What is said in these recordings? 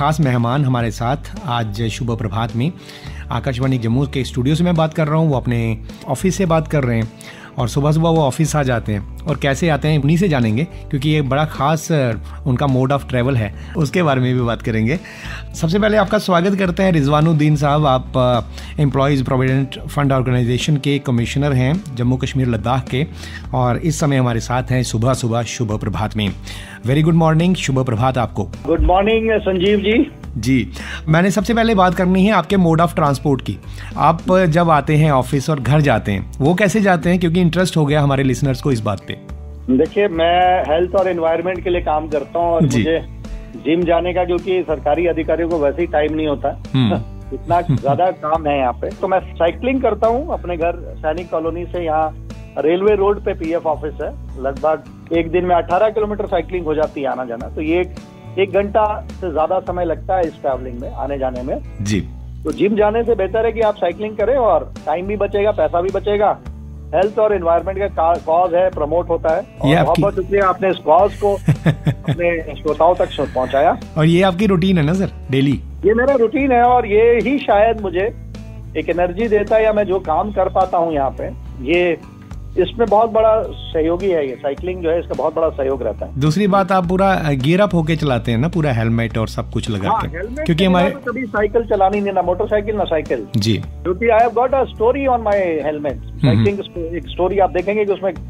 खास मेहमान हमारे साथ आज शुभ प्रभात में। आकाशवाणी जम्मू के स्टूडियो से मैं बात कर रहा हूँ, वो अपने ऑफिस से बात कर रहे हैं और सुबह सुबह वो ऑफिस आ जाते हैं और कैसे आते हैं उन्हीं से जानेंगे, क्योंकि ये बड़ा खास उनका मोड ऑफ ट्रैवल है, उसके बारे में भी बात करेंगे। सबसे पहले आपका स्वागत करते हैं रिजवानुद्दीन साहब। आप एम्प्लॉयज़ प्रोविडेंट फंड ऑर्गेनाइजेशन के कमिश्नर हैं जम्मू कश्मीर लद्दाख के, और इस समय हमारे साथ हैं सुबह सुबह शुभ प्रभात में। वेरी गुड मॉर्निंग, शुभ प्रभात आपको। Good morning Sanjeev ji. जी, मैंने सबसे पहले बात करनी है आपके मोड ऑफ ट्रांसपोर्ट की। आप जब आते हैं ऑफिस और घर जाते हैं, वो कैसे जाते हैं, क्योंकि इंटरेस्ट हो गया हमारे लिसनर्स को इस बात पे। देखिए, मैं हेल्थ और एनवायरनमेंट के लिए काम करता हूँ और मुझे जिम जाने का, क्योंकि सरकारी अधिकारियों को वैसे ही टाइम नहीं होता इतना ज्यादा काम है यहाँ पे, तो मैं साइकिलिंग करता हूँ अपने घर सैनिक कॉलोनी से। यहाँ रेलवे रोड पे पीएफ ऑफिस है, लगभग एक दिन में 18 किलोमीटर साइकिलिंग हो जाती है आना जाना। तो ये एक घंटा से ज्यादा समय लगता है इस ट्रैवलिंग में, आने जाने में जी। तो जिम जाने से बेहतर है कि आप साइकिलिंग करें और टाइम भी बचेगा, पैसा भी बचेगा। हेल्थ और एनवायरनमेंट का कॉज है, प्रमोट होता है, और बहुत बहुत शुक्रिया आपने इस कॉज को अपने श्रोताओं तक पहुंचाया। और ये आपकी रूटीन है ना सर, डेली? ये मेरा रूटीन है और ये ही शायद मुझे एक एनर्जी देता है, या मैं जो काम कर पाता हूँ यहाँ पे, ये इसमें बहुत बड़ा सहयोगी है। ये साइकिलिंग जो है, इसका बहुत बड़ा सहयोग रहता है। दूसरी बात, आप पूरा गियर अप होके चलाते हैं ना, पूरा हेलमेट और सब कुछ लगा के। क्योंकि हमारे कभी साइकिल चलानी नहीं, ना मोटरसाइकिल ना साइकिल जी, क्योंकि I have got a story on my helmet. Cycling एक स्टोरी आप देखेंगे कि उसमें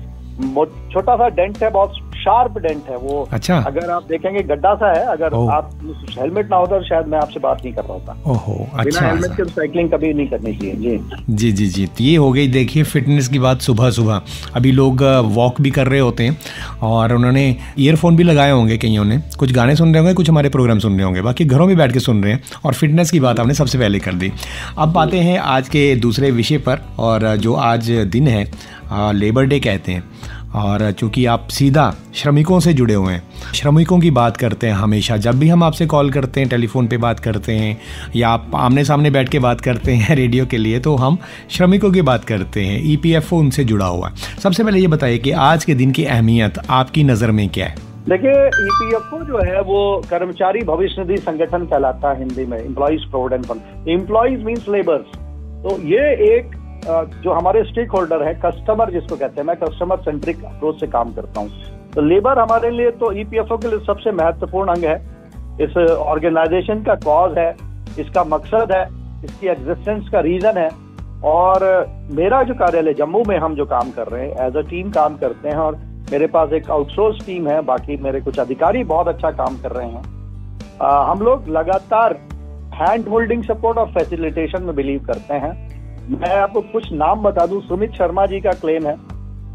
छोटा सा डेंट है, बहुत शार्प डेंट है वो। अच्छा। अगर आप देखेंगे गड्ढा सा है, अगर आप हेलमेट ना होता तो शायद मैं आपसे बात नहीं कर रहा होता। ओहो, अच्छा। बिना हेलमेट के साइकिलिंग कभी नहीं करनी चाहिए। जी जी जी तो ये हो गई, देखिए फिटनेस की बात। सुबह सुबह अभी लोग वॉक भी कर रहे होते हैं और उन्होंने ईयरफोन भी लगाए होंगे, कईयों ने कुछ गाने सुन रहे होंगे, कुछ हमारे प्रोग्राम सुन रहे होंगे, बाकी घरों में बैठ के सुन रहे हैं। और फिटनेस की बात आपने सबसे पहले कर दी। अब आते हैं आज के दूसरे विषय पर, और जो आज दिन है लेबर डे कहते हैं, और चूंकि आप सीधा श्रमिकों से जुड़े हुए हैं, श्रमिकों की बात करते हैं हमेशा। जब भी हम आपसे कॉल करते हैं, टेलीफोन पे बात करते हैं, या आप आमने सामने बैठ के बात करते हैं रेडियो के लिए, तो हम श्रमिकों की बात करते हैं। ईपीएफओ उनसे जुड़ा हुआ है। सबसे पहले ये बताइए कि आज के दिन की अहमियत आपकी नज़र में क्या है? देखिए, ईपीएफओ जो है वो कर्मचारी भविष्य निधि संगठन कहलाता है हिंदी में, employees provident fund. Employees means labours. तो ये एक जो हमारे स्टेक होल्डर है, कस्टमर जिसको कहते हैं, मैं कस्टमर सेंट्रिक अप्रोच से काम करता हूँ। तो लेबर हमारे लिए, तो ईपीएफओ के लिए सबसे महत्वपूर्ण अंग है। इस ऑर्गेनाइजेशन का कॉज है, इसका मकसद है, इसकी एग्जिस्टेंस का रीजन है। और मेरा जो कार्यालय जम्मू में हम जो काम कर रहे हैं, एज अ टीम काम करते हैं, और मेरे पास एक आउटसोर्स टीम है, बाकी मेरे कुछ अधिकारी बहुत अच्छा काम कर रहे हैं। हम लोग लगातार हैंड होल्डिंग सपोर्ट और फैसिलिटेशन में बिलीव करते हैं। मैं आपको कुछ नाम बता दूं, सुमित शर्मा जी का क्लेम है,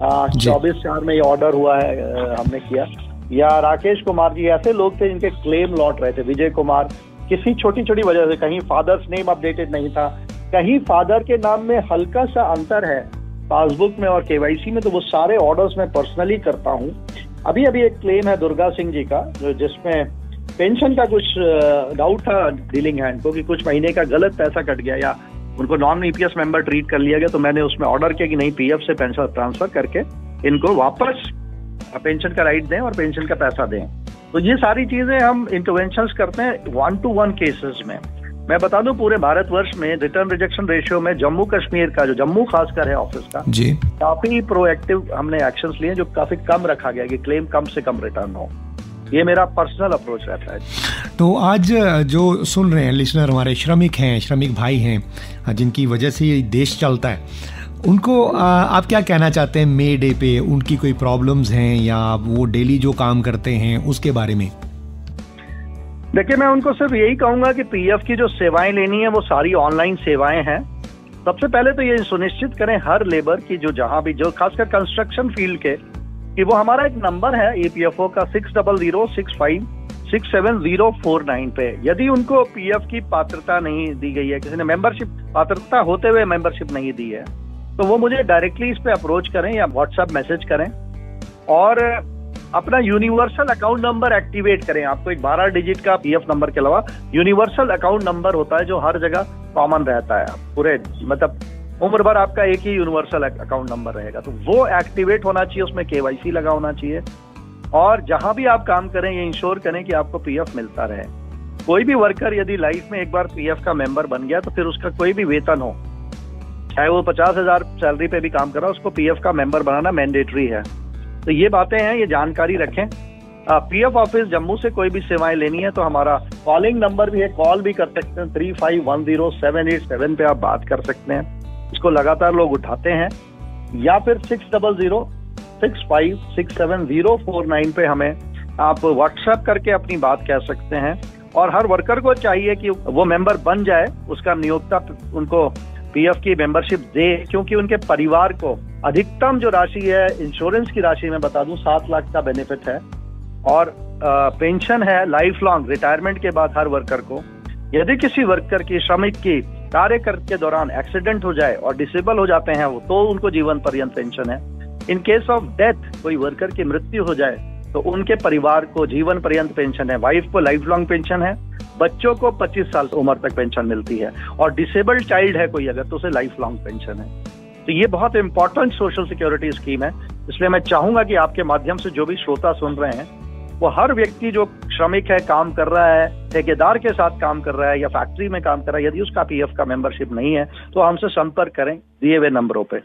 24/4 में ये ऑर्डर हुआ है, हमने किया। या राकेश कुमार जी, ऐसे लोग थे जिनके क्लेम लौट रहे थे। विजय कुमार, किसी छोटी छोटी वजह से, कहीं फादर्स नेम अपडेटेड नहीं था, कहीं फादर के नाम में हल्का सा अंतर है पासबुक में और केवाईसी में, तो वो सारे ऑर्डर्स मैं पर्सनली करता हूँ। अभी एक क्लेम है दुर्गा सिंह जी का, जिसमें पेंशन का कुछ डाउट था डीलिंग हैंड को, कि कुछ महीने का गलत पैसा कट गया या उनको नॉन ईपीएस मेंबर ट्रीट कर लिया गया। तो मैंने उसमें ऑर्डर किया कि नहीं, पीएफ से पेंशन ट्रांसफर करके इनको वापस पेंशन का राइट दें और पेंशन का पैसा दें। तो ये सारी चीजें हम इंटरवेंशंस करते हैं 1-to-1 केसेस में। मैं बता दूं, पूरे भारतवर्ष में रिटर्न रिजेक्शन रेशियो में जम्मू कश्मीर का, जो जम्मू खासकर है ऑफिस का जी, काफी प्रोएक्टिव हमने एक्शंस लिए, जो काफी कम रखा गया कि क्लेम कम से कम रिटर्न हो। ये मेरा पर्सनल अप्रोच रहता है। तो आज जो सुन रहे हैं लिसनर, हमारे श्रमिक हैं, श्रमिक भाई हैं, जिनकी वजह से ये देश चलता है, उनको आप क्या कहना चाहते हैं मे डे पे? उनकी कोई प्रॉब्लम्स हैं या वो डेली जो काम करते हैं उसके बारे में? देखिए, मैं उनको सिर्फ यही कहूंगा कि पीएफ की जो सेवाएं लेनी है वो सारी ऑनलाइन सेवाएं हैं। सबसे पहले तो ये सुनिश्चित करें हर लेबर की, जो जहां भी, जो खासकर कंस्ट्रक्शन फील्ड के, कि वो हमारा एक नंबर है ईपीएफओ का 6006567049 पे। यदि उनको पीएफ की पात्रता नहीं दी गई है, किसी ने मेंबरशिप पात्रता होते हुए मेंबरशिप नहीं दी है, तो वो मुझे डायरेक्टली इस पे अप्रोच करें या व्हाट्सएप मैसेज करें और अपना यूनिवर्सल अकाउंट नंबर एक्टिवेट करें। आपको एक 12 डिजिट का पीएफ नंबर के अलावा यूनिवर्सल अकाउंट नंबर होता है जो हर जगह कॉमन रहता है, पूरे मतलब उम्र भर आपका एक ही यूनिवर्सल अकाउंट नंबर रहेगा, तो वो एक्टिवेट होना चाहिए, उसमें केवाईसी लगा होना चाहिए। और जहां भी आप काम करें ये इंश्योर करें कि आपको पीएफ मिलता रहे। कोई भी वर्कर यदि लाइफ में एक बार पीएफ का मेंबर बन गया तो फिर उसका कोई भी वेतन हो, चाहे वो 50,000 सैलरी पे भी काम कर रहा है, उसको पीएफ का मेंबर बनाना मैंडेटरी है। तो ये बातें हैं, ये जानकारी रखें। पीएफ ऑफिस जम्मू से कोई भी सेवाएं लेनी है तो हमारा कॉलिंग नंबर भी है, कॉल भी कर सकते हैं, 35107887 पे आप बात कर सकते हैं, इसको लगातार लोग उठाते हैं। या फिर 6006567049 पे हमें आप व्हाट्सएप करके अपनी बात कह सकते हैं। और हर वर्कर को चाहिए कि वो मेंबर बन जाए, उसका नियोक्ता उनको पीएफ की मेंबरशिप दे, क्योंकि उनके परिवार को अधिकतम जो राशि है, इंश्योरेंस की राशि मैं बता दूं 7 लाख का बेनिफिट है, और पेंशन है लाइफ लॉन्ग रिटायरमेंट के बाद हर वर्कर को। यदि किसी वर्कर की, श्रमिक की कार्य के दौरान एक्सीडेंट हो जाए और डिसेबल हो जाते हैं वो, तो उनको जीवन पर्यंत पेंशन है। इन केस ऑफ डेथ कोई वर्कर की मृत्यु हो जाए तो उनके परिवार को जीवन पर्यंत पेंशन है। वाइफ को लाइफ लॉन्ग पेंशन है, बच्चों को 25 साल उम्र तक पेंशन मिलती है, और डिसेबल्ड चाइल्ड है कोई अगर तो उसे लाइफ लॉन्ग पेंशन है। तो ये बहुत इंपॉर्टेंट सोशल सिक्योरिटी स्कीम है। इसलिए मैं चाहूंगा कि आपके माध्यम से जो भी श्रोता सुन रहे हैं, वो हर व्यक्ति जो श्रमिक है, काम कर रहा है, ठेकेदार के साथ काम कर रहा है या फैक्ट्री में काम कर रहा है, यदि उसका पीएफ का मेंबरशिप नहीं है तो हमसे संपर्क करें दिए हुए नंबरों पे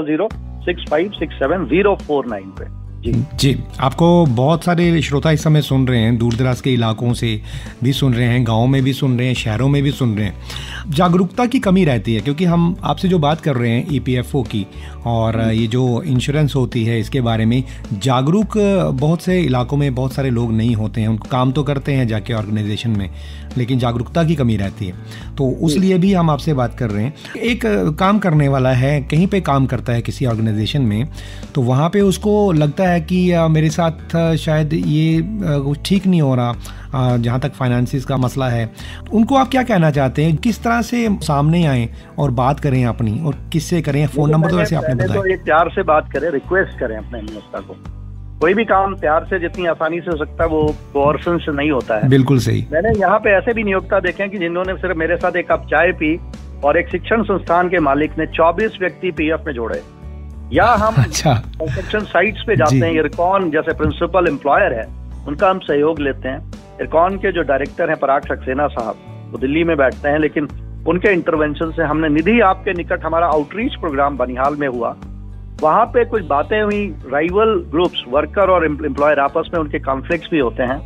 6006567049 पे। जी, आपको बहुत सारे श्रोता इस समय सुन रहे हैं, दूर दराज के इलाकों से भी सुन रहे हैं, गाँव में भी सुन रहे हैं, शहरों में भी सुन रहे हैं। जागरूकता की कमी रहती है, क्योंकि हम आपसे जो बात कर रहे हैं ईपीएफओ की और ये जो इंश्योरेंस होती है, इसके बारे में जागरूक बहुत से इलाकों में बहुत सारे लोग नहीं होते हैं। उनको काम तो करते हैं जाके ऑर्गेनाइजेशन में, लेकिन जागरूकता की कमी रहती है। तो उस लिए भी हम आपसे बात कर रहे हैं। एक काम करने वाला है, कहीं पे काम करता है किसी ऑर्गेनाइजेशन में, तो वहाँ पे उसको लगता है कि मेरे साथ शायद ये ठीक नहीं हो रहा, जहाँ तक फाइनेंसिस का मसला है। उनको आप क्या कहना चाहते हैं, किस तरह से सामने आएं और बात करें अपनी, और किससे करें? फोन नंबर तो वैसे आपने बताया। तो एक प्यार से बात करें, रिक्वेस्ट करें अपने नियोक्ता को। कोई भी काम प्यार से जितनी आसानी से हो सकता है वो कोर्सन से नहीं होता है। बिल्कुल सही। मैंने यहाँ पे ऐसे भी नियोक्ता देखे हैं कि जिन्होंने सिर्फ मेरे साथ एक कप चाय पी और एक शिक्षण संस्थान के मालिक ने 24 व्यक्ति पीएफ में जोड़े। या हम कंस्ट्रक्शन साइट्स पे जाते हैं, इरकॉन जैसे प्रिंसिपल एम्प्लॉयर है, उनका हम सहयोग लेते हैं। इरकॉन के जो डायरेक्टर हैं पराग सक्सेना साहब, वो दिल्ली में बैठते हैं, लेकिन उनके इंटरवेंशन से हमने निधि आपके निकट हमारा आउटरीच प्रोग्राम बनिहाल में हुआ। वहां पे कुछ बातें हुई, राइवल ग्रुप्स, वर्कर और एम्प्लॉयर आपस में उनके कॉन्फ्लिक्ट्स भी होते हैं,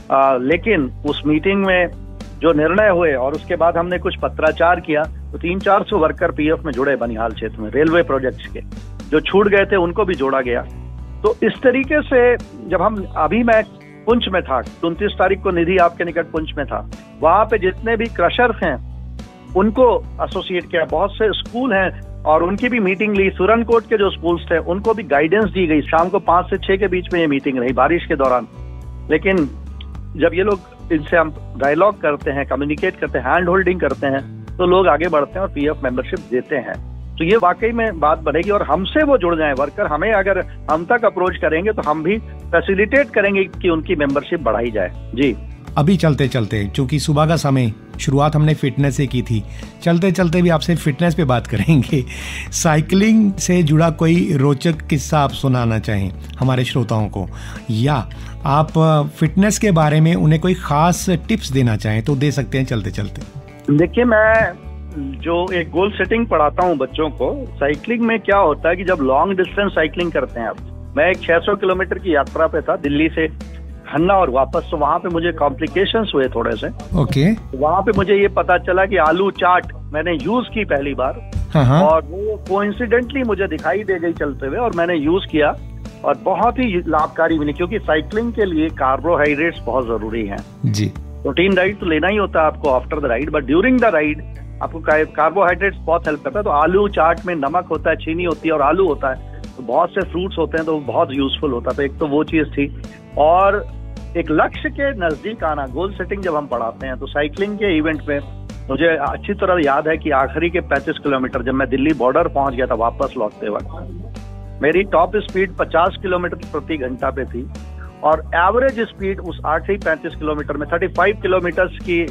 लेकिन उस मीटिंग में जो निर्णय हुए और उसके बाद हमने कुछ पत्राचार किया तो 300-400 वर्कर पीएफ में जुड़े बनिहाल क्षेत्र में। रेलवे प्रोजेक्ट्स के जो छूट गए थे उनको भी जोड़ा गया। तो इस तरीके से जब हम, अभी मैं पुंछ में था, 29 तारीख को निधि आपके निकट पुंछ में था, वहां पे जितने भी क्रशर्स हैं उनको एसोसिएट किया, बहुत से स्कूल हैं और उनकी भी मीटिंग ली। सुरनकोट के जो स्कूल्स थे उनको भी गाइडेंस दी गई। शाम को 5 से 6 के बीच में ये मीटिंग रही बारिश के दौरान। लेकिन जब ये लोग, इनसे हम डायलॉग करते हैं, कम्युनिकेट करते हैं, हैंड होल्डिंग करते हैं, तो लोग आगे बढ़ते हैं और पीएफ मेंबरशिप देते हैं। तो ये वाकई में बात बनेगी और हमसे वो जुड़ जाए वर्कर। हमें अगर हम तक अप्रोच करेंगे तो हम भी फैसिलिटेट करेंगे कि उनकी मेंबरशिप बढ़ाई जाए। जी, अभी चलते चलते, चूंकि सुबह का समय, शुरुआत हमने फिटनेस से की थी, चलते चलते भी आपसे फिटनेस पे बात करेंगे। साइकिलिंग से जुड़ा कोई रोचक किस्सा आप सुनाना चाहें हमारे श्रोताओं को, या आप फिटनेस के बारे में उन्हें कोई खास टिप्स देना चाहें तो दे सकते हैं चलते चलते। देखिए, मैं जो एक गोल सेटिंग पढ़ाता हूँ बच्चों को, साइकिलिंग में क्या होता है कि जब लॉन्ग डिस्टेंस साइकिलिंग करते हैं आप, मैं एक 600 किलोमीटर की यात्रा पे था दिल्ली से खन्ना और वापस, तो वहां पे मुझे कॉम्प्लिकेशंस हुए थोड़े से। ओके। वहां पे मुझे ये पता चला कि आलू चाट मैंने यूज की पहली बार, और वो कोइंसिडेंटली मुझे दिखाई दे गई चलते हुए, और मैंने यूज किया और बहुत ही लाभकारी मिली, क्योंकि साइकिलिंग के लिए कार्बोहाइड्रेट्स बहुत जरूरी है। जी, प्रोटीन डाइट तो लेना ही होता है आपको after the ride, but during the ride आपको कार्बोहाइड्रेट्स बहुत हेल्प करता है। तो आलू चाट में नमक होता है, चीनी होती है और आलू होता है, तो बहुत से फ्रूट्स होते हैं, तो बहुत यूजफुल होता है। तो एक तो वो चीज थी, और एक लक्ष्य के नजदीक आना, गोल सेटिंग जब हम पढ़ाते हैं तो साइकिलिंग के इवेंट में मुझे अच्छी तरह याद है कि आखिरी के 35 किलोमीटर जब मैं दिल्ली बॉर्डर पहुंच गया था वापस लौटते वक्त, मेरी टॉप स्पीड 50 किलोमीटर प्रति घंटा पे थी, और एवरेज स्पीड उस आखिरी 35 किलोमीटर में 35 किलोमीटर की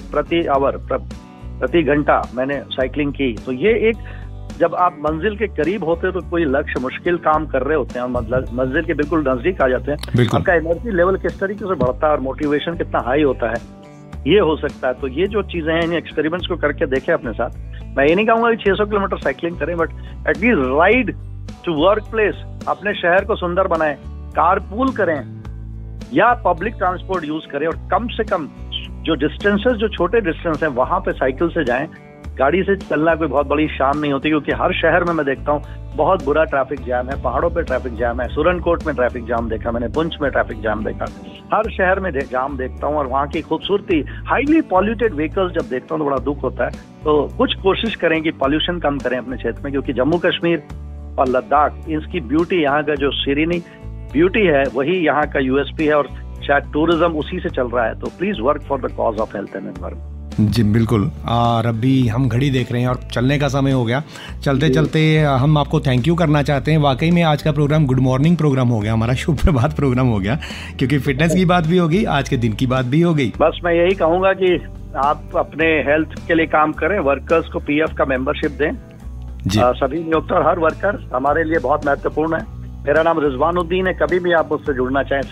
प्रति घंटा मैंने साइकिलिंग की। तो ये एक, जब आप मंजिल के करीब होते हैं तो कोई लक्ष्य, मुश्किल काम कर रहे होते हैं और मंजिल के बिल्कुल नजदीक आ जाते हैं, आपका एनर्जी लेवल किस तरीके से बढ़ता है और मोटिवेशन कितना हाई होता है। ये हो सकता है। तो ये जो चीजें हैं, इन एक्सपेरिमेंट्स को करके देखें अपने साथ। मैं ये नहीं कहूंगा कि 600 किलोमीटर साइकिलिंग करें, but at least ride to work place, अपने शहर को सुंदर बनाएं, कारपूल करें या पब्लिक ट्रांसपोर्ट यूज करें, और कम से कम जो डिस्टेंसेस, जो छोटे डिस्टेंस हैं, वहां पे साइकिल से जाएं। गाड़ी से चलना कोई बहुत बड़ी शान नहीं होती, क्योंकि हर शहर में मैं देखता हूँ बहुत बुरा ट्रैफिक जैम है। पहाड़ों पे ट्रैफिक जैम है, सुरनकोट में ट्रैफिक जाम देखा मैंने, पुंछ में ट्रैफिक जाम देखा, हर शहर में जाम देखता हूँ। और वहाँ की खूबसूरती, हाईली पॉल्यूटेड व्हीकल्स जब देखता हूँ तो बड़ा दुख होता है। तो कुछ कोशिश करें कि पॉल्यूशन कम करें अपने क्षेत्र में, क्योंकि जम्मू कश्मीर और लद्दाख, इसकी ब्यूटी, यहाँ का जो सीरीनी ब्यूटी है, वही यहाँ का यूएसपी है, और शायद टूरिज्म उसी से चल रहा है। तो please work for the cause of health and environment. जी बिल्कुल। और अभी हम घड़ी देख रहे हैं और चलने का समय हो गया। चलते चलते हम आपको थैंक यू करना चाहते हैं। वाकई में आज का प्रोग्राम गुड मॉर्निंग प्रोग्राम हो गया, हमारा शुभ प्रभात प्रोग्राम हो गया, क्योंकि फिटनेस की बात भी होगी, आज के दिन की बात भी हो गई। बस मैं यही कहूंगा कि आप अपने हेल्थ के लिए काम करें, वर्कर्स को पीएफ का मेंबरशिप दें। सभी नियोक्ता और हर वर्कर हमारे लिए बहुत महत्वपूर्ण है। मेरा नाम रिजवानुद्दीन है। कभी भी आप मुझसे जुड़ना चाहें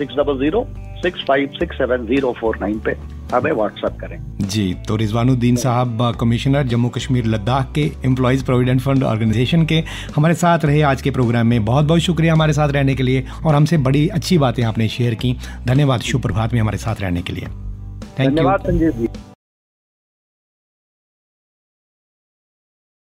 6006567049 पे हमें व्हाट्सएप करें। जी, तो रिजवानुद्दीन साहब कमिश्नर जम्मू कश्मीर लद्दाख के एम्प्लॉइज प्रोविडेंट फंड ऑर्गेनाइजेशन के हमारे साथ रहे आज के प्रोग्राम में। बहुत बहुत शुक्रिया हमारे साथ रहने के लिए, और हमसे बड़ी अच्छी बातें आपने शेयर की। धन्यवाद। शुभ प्रभात में हमारे साथ रहने के लिए। धन्यवाद संजीव जी।